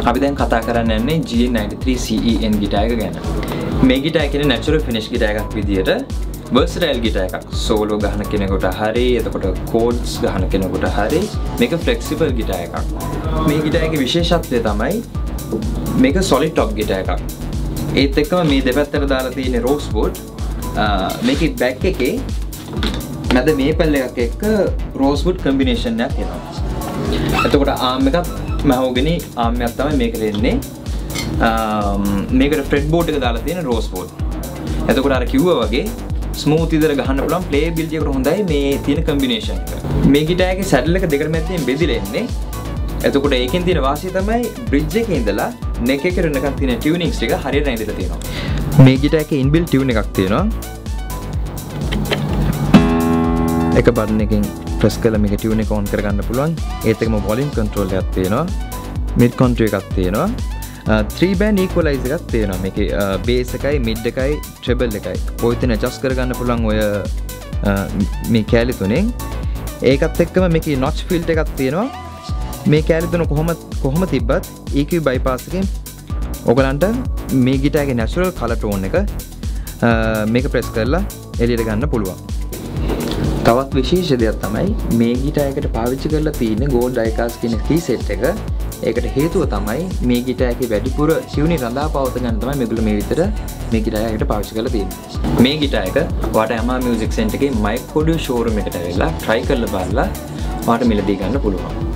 අපි දැන් කතා කරන්න යන්නේ GN93CE ගිටාර් එක ගැන. මේ ගිටාර් කියන්නේ natural finish ගිටාර් එකක් විදියට versatile ගිටාර් එකක්. solo ගහන කෙනෙකුට හරි, එතකොට chords ගහන කෙනෙකුට හරි මේක flexible ගිටාර් එකක්. මේ ගිටාර් එකේ විශේෂත්වය තමයි මේක solid top ගිටාර් එකක්. ඒත් එක්කම මේ දෙපැත්තට දාලා තියෙන rosewood මේකේ back එකේ මැද මේපල් එකක් එක්ක rosewood combination එකක් එනවා. එතකොට arm එකක් mahogany arm එකක් තමයි මේකට එන්නේ. මේකට fretboard එක දාලා තියෙන rosewood. එතකොට අර කිව්වා වගේ smooth විදිහට ගහන්න පුළුවන් playability එකට හොඳයි මේ තියෙන combination එක. මේ ගිටාර් එකේ saddle එක දෙකට මැදින් බෙදිලා එන්නේ. එතකොට ඒකෙන් තියෙන වාසිය තමයි bridge එකේ ඉඳලා neck එකට එනකන් තියෙන tunings ටික හරියට නැගිටලා තියෙනවා. මේ ගිටාර් එකේ inbuilt tune එකක් තියෙනවා. එක බටන් එකකින් press කරලා මේක tune එක on කරගන්න පුළුවන්. ඒත් එක්කම volume control එකක් තියෙනවා. mid control එකක් තියෙනවා. 3 band equalizer එකක් තියෙනවා. මේකේ bass එකයි mid එකයි treble එකයි. ඔය තුන adjust කරගන්න පුළුවන් ඔය මේ කැලි තුනෙන්. ඒකත් එක්කම මේකේ notch filter එකක් තියෙනවා. මේ කැලි තුන කොහොම තිබ්බත් EQ bypass එකෙන් ඔයගලන්ට මේ ගිටාර් එකේ natural color tone එක මේක press කරලා එළියට ගන්න පුළුවන්. තවත් විශේෂ දෙයක් තමයි මේ ගිටාර් එකට පාවිච්චි කරලා තියෙන gold die-cast කියන key set එක. ඒකට හේතුව තමයි මේ ගිටාර් එකේ වැඩිපුර tune රඳා පවත ගන්න තමයි මේගොල්ලෝ මේ විතර මේ ගිටාර් එකට පාවිච්චි කරලා තියෙන්නේ. මේ ගිටාර් එක ඔයාලට Yamaha Music Center එකේ mic audio showroom එකට ඇවිල්ලා try කරලා බලලා ඔයාලට මිලදී ගන්න පුළුවන්.